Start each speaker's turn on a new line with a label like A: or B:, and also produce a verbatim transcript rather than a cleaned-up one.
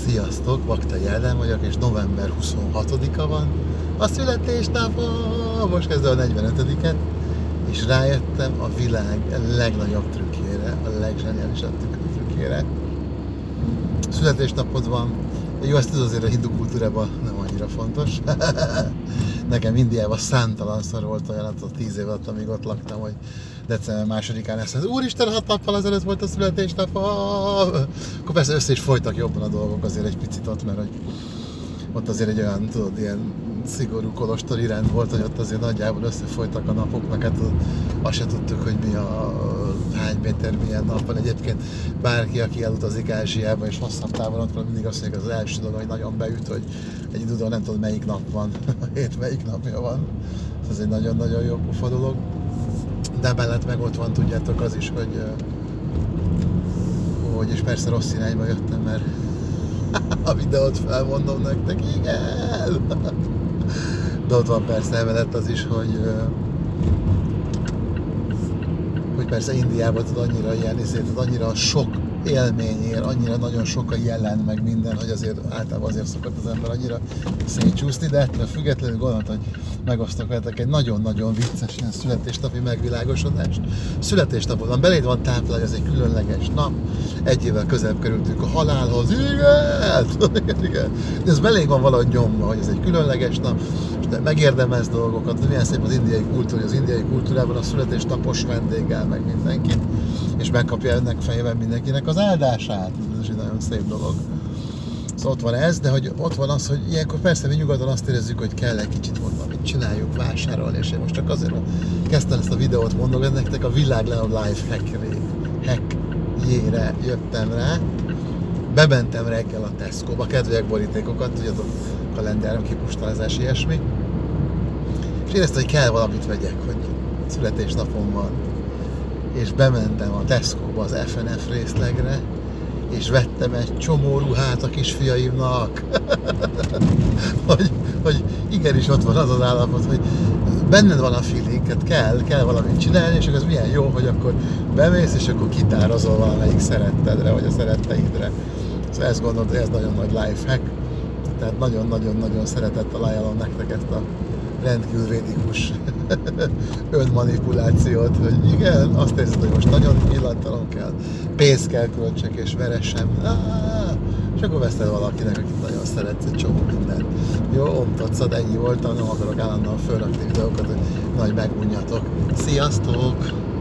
A: Sziasztok, Baktai Ádám vagyok, és november huszonhatodika van a születésnapom, most kezdve a negyvenötödiket, és rájöttem a világ legnagyobb trükkjére, a legzseniálisabb trükkjére. Születésnapod van, jó, ezt azért a hindu kultúrában nem annyira fontos. Nekem Indiában számtalanszor volt olyan, a tíz év alatt, amíg ott laktam, hogy december másodikán ezt az Úristen, hat nappal ezelőtt volt a születésnap, akkor persze össze is folytak jobban a dolgok azért egy picit ott, mert hogy ott azért egy olyan, tudod, ilyen szigorú kolostori rend volt, hogy ott azért nagyjából összefolytak a napoknak, hát azt se tudtuk, hogy mi a hány méter, milyen nap van. Egyébként bárki, aki elutazik Ázsiába és hosszabb távon, ott mindig azt mondják, az első dolog, hogy nagyon beüt, hogy egy időben nem tudod melyik nap van, a hét melyik napja van. Ez egy nagyon-nagyon jó pofa dolog. De mellett meg ott van, tudjátok, az is, hogy, hogy és persze rossz irányba jöttem, mert a videót felmondom nektek, igen! De ott van persze emellett az is, hogy hogy persze Indiában tud annyira ilyen, ezért annyira sok élmény ér, annyira nagyon sok a jelen, meg minden, hogy azért általában azért szokott az ember annyira szétcsúszni, de ettől függetlenül gondoltam, hogy megosztok veletek egy nagyon-nagyon vicces ilyen születésnapi megvilágosodást. Születésnapodon beléd van táplálva, ez egy különleges nap, egy évvel közelebb kerültünk a halálhoz, igen, igen, de ez beléd van valahogy nyomva, hogy ez egy különleges nap, de megérdemez dolgokat, milyen szép az indiai kultúra, az indiai kultúrában a születésnapos vendéggel meg mindenkit, és megkapja ennek fejében mindenkinek az áldását. Ez is egy nagyon szép dolog. Szóval ott van ez, de hogy ott van az, hogy ilyenkor persze mi nyugodtan azt érezzük, hogy kell egy kicsit valamit csináljuk, vásárolni, és én most csak azért kezdtem ezt a videót mondani, nektek a világ legnagyobb life hackjére jöttem rá. Bementem reggel a Tesco-ba, kedvelyek borítékokat, tudjátok, kalendáron kipustálás, ilyesmi. És éreztem, hogy kell valamit vegyek, hogy születésnapom van. És bementem a Tesco-ba az ef en ef részlegre, és vettem egy csomó ruhát a kisfiaimnak. hogy, hogy igenis ott van az az állapot, hogy benned van a feeling, hát kell, kell valamit csinálni, és ez milyen jó, hogy akkor bemész, és akkor kitározol valamelyik szerettedre, vagy a szeretteidre. Szóval ezt gondolom, hogy ez nagyon nagy life hack. Tehát nagyon-nagyon-nagyon szeretettel ajánlom nektek ezt a rendkívül védikus önmanipulációt, hogy igen, azt érzed, hogy most nagyon illantalan kell, pénzt kell költsek és veresem, és akkor veszed valakinek, akit nagyon szeretsz, egy csomó mindent. Jó, omtatszad, ennyi voltam, nem akarok állandóan fölrakni videókat, hogy nagy megunjatok. Sziasztok!